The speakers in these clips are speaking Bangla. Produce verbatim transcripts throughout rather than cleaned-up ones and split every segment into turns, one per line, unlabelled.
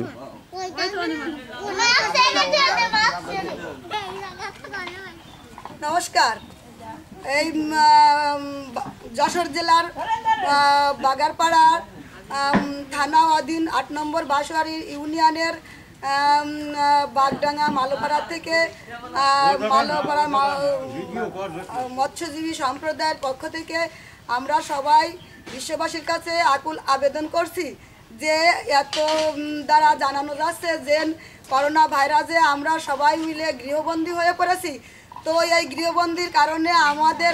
নমস্কার। এই যশোর জেলার বাগারপাড়ার থানা অধীন আট নম্বর বাঁশবাড়ি ইউনিয়নের বাগডাঙ্গা মালোপাড়া থেকে মালোপাড়া মৎস্যজীবী সম্প্রদায়ের পক্ষ থেকে আমরা সবাই বিশ্ববাসীর কাছে আকুল আবেদন করছি যে এত দ্বারা জানানো যাচ্ছে যে করোনা ভাইরাসে আমরা সবাই মিলে গৃহবন্দী হয়ে পড়েছি। তো এই গৃহবন্দির কারণে আমাদের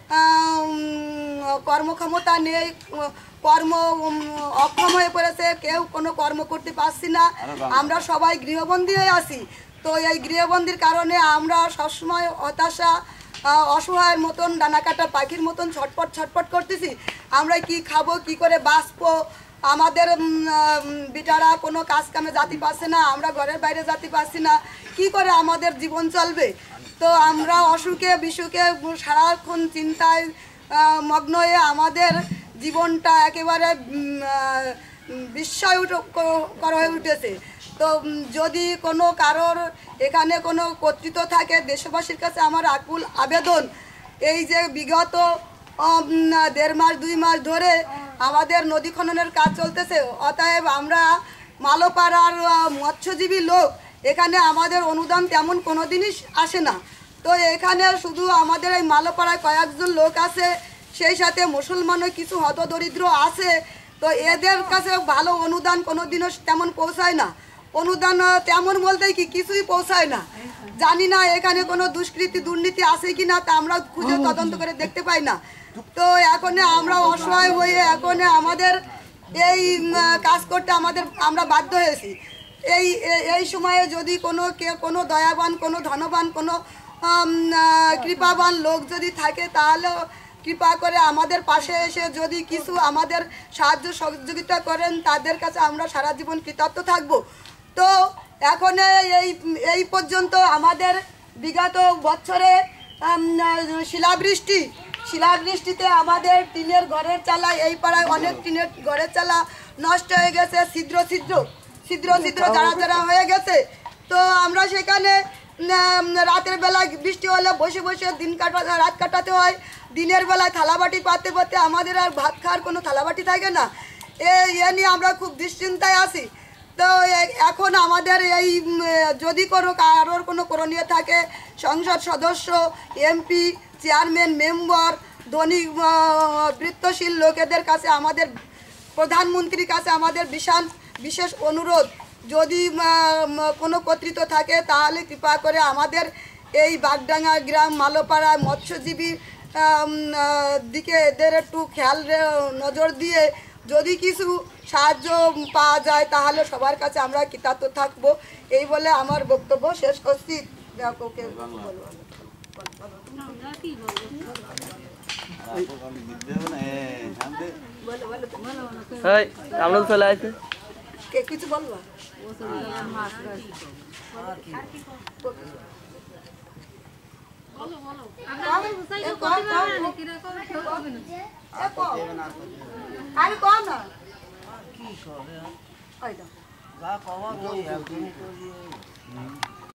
কর্মক্ষমতা নেই, কর্ম অক্ষম হয়ে পড়েছে, কেউ কোনো কর্ম করতে পারছি না, আমরা সবাই গৃহবন্দী হয়ে আছি। তো এই গৃহবন্দির কারণে আমরা সবসময় হতাশা অসহায়ের মতন ডানা কাটা পাখির মতন ছটপট ছটপট করতেছি। আমরা কি খাবো, কি করে বাঁচবো, আমাদের বিটারা কোনো কাজ কামে যেতে পারছে না, আমরা ঘরের বাইরে যেতে পারছি না, কি করে আমাদের জীবন চলবে। তো আমরা অসুখে বিসুখে সারাক্ষণ চিন্তায় মগ্ন হয়ে আমাদের জীবনটা একেবারে বিস্ময় কর হয়ে উঠেছে। তো যদি কোনো কারোর এখানে কোনো কর্তৃত্ব থাকে, দেশবাসীর কাছে আমার আকুল আবেদন, এই যে বিগত দেড় মাস দুই মাস ধরে আমাদের নদী খননের কাজ চলতেছে, অতএব আমরা মালোপাড়ার মৎস্যজীবী লোক, এখানে আমাদের অনুদান তেমন কোনো দিনই আসে না। তো এখানে শুধু আমাদের এই মালোপাড়ায় কয়েকজন লোক আছে, সেই সাথে মুসলমানও কিছু হতদরিদ্র আছে। তো এদের কাছে ভালো অনুদান কোনো দিনও তেমন পৌঁছায় না। অনুদান তেমন বলতে কি কিছুই পৌঁছায় না। জানি না এখানে কোনো দুষ্কৃতি দুর্নীতি আছে কি না, তা আমরা খুঁজে তদন্ত করে দেখতে পাই না। তো এখন আমরা অসহায় হয়ে এখন আমাদের এই কাজ করতে আমাদের আমরা বাধ্য হয়েছি। এই এই সময়ে যদি কোনো কে কোনো দয়াবান, কোনো ধনবান, কোনো কৃপাবান লোক যদি থাকে, তাহলে কৃপা করে আমাদের পাশে এসে যদি কিছু আমাদের সাহায্য সহযোগিতা করেন, তাদের কাছে আমরা সারা জীবন কৃতজ্ঞ থাকব। তো এখন এই এই পর্যন্ত আমাদের বিগত বছরে শিলাবৃষ্টি শিলাবৃষ্টিতে আমাদের টিনের ঘরের চালা, এই পাড়ায় অনেক টিনের ঘরের চালা নষ্ট হয়ে গেছে, ছিদ্র ছিদ্র ছিদ্র ছিদ্র যারা যারা হয়ে গেছে। তো আমরা সেখানে রাতের বেলায় বৃষ্টি হলে বসে বসে দিন কাটা রাত কাটাতে হয়। দিনের বেলায় থালাবাটি পাতে পাতে আমাদের আর ভাত খাওয়ার কোনো থালাবাটি থাকে না। এ নিয়ে আমরা খুব দুশ্চিন্তায় আছি। তো এখন আমাদের এই যদি কোনো কারোর কোনো করণীয় থাকে, সংসদ সদস্য, এমপি, চেয়ারম্যান, মেম্বার, ধনী বৃত্তশীল লোকেদের কাছে, আমাদের প্রধানমন্ত্রীর কাছে আমাদের বিশাল বিশেষ অনুরোধ, যদি কোনো কর্তৃত্ব থাকে তাহলে কৃপা করে আমাদের এই বাগডাঙ্গা গ্রাম মালোপাড়া মৎস্যজীবী দিকে এদের একটু খেয়াল নজর দিয়ে যদি কিছু সাহায্য পাওয়া যায় তাহলে সবার কাছে আমরা কৃতজ্ঞ থাকবো। এই বলে আমার বক্তব্য শেষ করছি।
আমরা চলে আসে
কে কিছু বলবা? আরে কম না কি করে